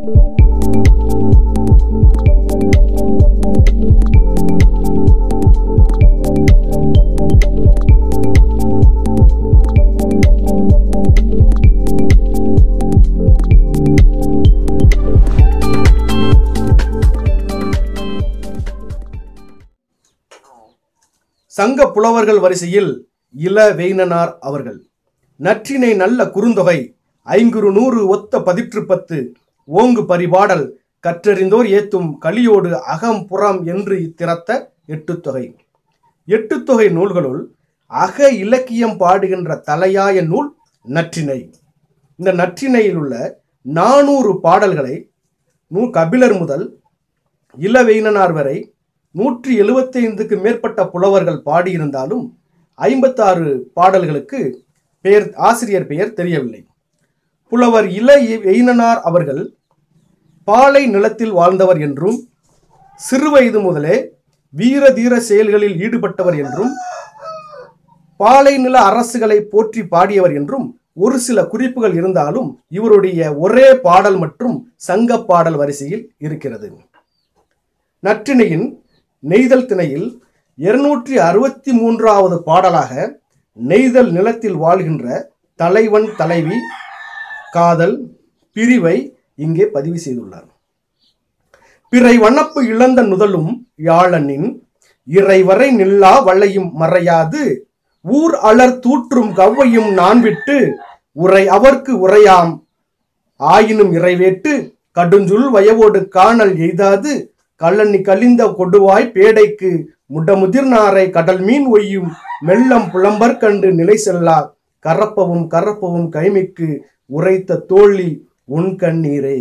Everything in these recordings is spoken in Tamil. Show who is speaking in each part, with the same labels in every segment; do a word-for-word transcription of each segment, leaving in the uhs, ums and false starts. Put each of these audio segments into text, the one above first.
Speaker 1: சங்க புலவர்கள் வரிசையில் இள வேயினனார் அவர்கள் நற்றினை நல்ல குறுந்தொகை ஐங்குறு நூறு ஒத்த பதிற்று பத்து ஓங்கு பரிபாடல் கற்றறிந்தோர் ஏத்தும் கலியோடு அகம் புறம் என்று திறத்த எட்டுத்தொகை. எட்டுத்தொகை நூல்களுள் அக இலக்கியம் பாடுகின்ற தலையாய நூல் நற்றினை. இந்த நற்றினையில் உள்ள நானூறு பாடல்களை நூ கபிலர் முதல் இளவேயினனார் வரை நூற்றி எழுபத்தி ஐந்துக்கு மேற்பட்ட புலவர்கள் பாடியிருந்தாலும் ஐம்பத்தாறு பாடல்களுக்கு பெயர் ஆசிரியர் பெயர் தெரியவில்லை. புலவர் இள வேயினனார் அவர்கள் பாலை நிலத்தில் வாழ்ந்தவர் என்றும் சிறுவயது முதலே வீர தீர செயல்களில் ஈடுபட்டவர் என்றும் பாலை நில அரசுகளை போற்றி பாடியவர் என்றும் ஒரு சில குறிப்புகள் இருந்தாலும் இவருடைய ஒரே பாடல் மற்றும் சங்க பாடல் வரிசையில் இருக்கிறது. நற்றினையின் நெய்தல் திணையில் இருநூற்றி அறுபத்தி மூன்றாவது பாடலாக நெய்தல் நிலத்தில் வாழ்கின்ற தலைவன் தலைவி காதல் பிரிவை இங்கே பதிவு செய்துள்ளார். பிறை வண்ணப்பு இழந்த நுதலும் யாழனின் இறைவரை நில்லா வளையும் மறையாது ஊர் அலர் தூற்றும் கவ்வையும் நான் விட்டு உரை அவர்க்கு உரையாம் ஆயினும் இறைவேட்டு கடுஞ்சுள் வயவோடு காணல் எய்தாது கள்ளனி கலிந்த கொடுவாய் பேடைக்கு முடமுதிர்நாரை கடல் மீன் ஒய்யும் மெல்லம் புலம்பர் கண்டு நிலை செல்லா கரப்பவும் கரப்பவும் கைமிக்கு உரைத்த தோழி உன் கண்ணீரே.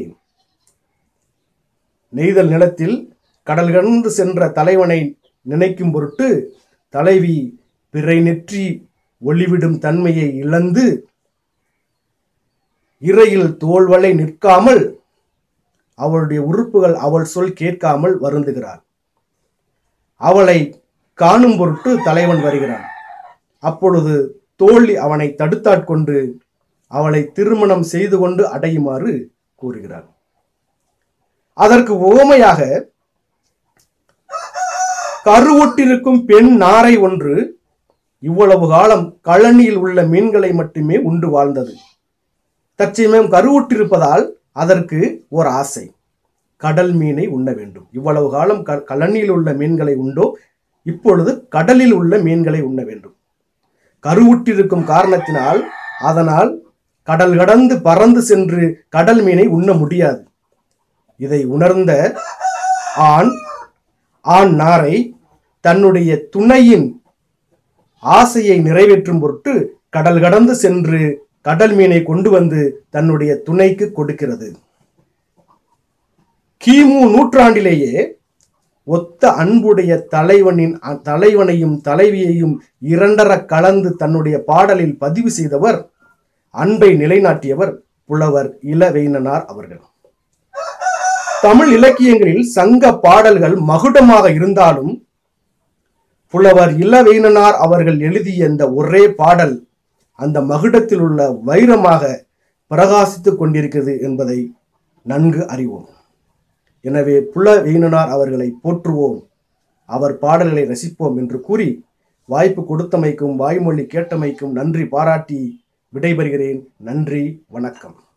Speaker 1: நெய்தல் நிலத்தில் கடல் கடந்து சென்ற தலைவனை நினைக்கும் பொருட்டு தலைவி பிறை நெற்றி ஒளிவிடும் தன்மையை இழந்து இறையில் தோல்வளை நிற்காமல் அவளுடைய உறுப்புகள் அவள் சொல் கேட்காமல் வருந்துகிறாள். அவளை காணும் பொருட்டு தலைவன் வருகிறான். அப்பொழுது தோழி அவனை தடுத்தாட்கொண்டு அவளை திருமணம் செய்து கொண்டு அடையுமாறு கூறுகிறார். அதற்கு உவமையாக கருவுற்றிருக்கும் பெண் நாரை ஒன்று இவ்வளவு காலம் கழனியில் உள்ள மீன்களை மட்டுமே உண்டு வாழ்ந்தது. தற்சமயம் கருவுற்றிருப்பதால் அதற்கு ஒரு ஆசை, கடல் மீனை உண்ண வேண்டும். இவ்வளவு காலம் க கழனியில் உள்ள மீன்களை உண்டோ, இப்பொழுது கடலில் உள்ள மீன்களை உண்ண வேண்டும். கருவுற்றிருக்கும் காரணத்தினால் அதனால் கடல் கடந்து பறந்து சென்று கடல் மீனை உண்ண முடியாது. இதை உணர்ந்த ஆண் ஆண் நாரை தன்னுடைய துணையின் ஆசையை நிறைவேற்றும் பொருட்டு கடல் கடந்து சென்று கடல் மீனை கொண்டு வந்து தன்னுடைய துணைக்கு கொடுக்கிறது. கிமு நூற்றாண்டிலேயே ஒத்த அன்புடைய தலைவனின் தலைவனையும் தலைவியையும் இரண்டர கலந்து தன்னுடைய பாடலில் பதிவு செய்தவர், அன்பை நிலைநாட்டியவர் புலவர் இள வேயினனார் அவர்கள். தமிழ் இலக்கியங்களில் சங்க பாடல்கள் மகுடமாக இருந்தாலும் புலவர் இள வேயினனார் அவர்கள் எழுதிய இந்த ஒரே பாடல் அந்த மகுடத்தில் உள்ள வைரமாக பிரகாசித்துக் கொண்டிருக்கிறது என்பதை நன்கு அறிவோம். எனவே புல வேயினனார் அவர்களை போற்றுவோம், அவர் பாடல்களை ரசிப்போம் என்று கூறி வாய்ப்பு கொடுத்தமைக்கும் வாய்மொழி கேட்டமைக்கும் நன்றி பாராட்டி விடைபெறுகிறேன். நன்றி, வணக்கம்.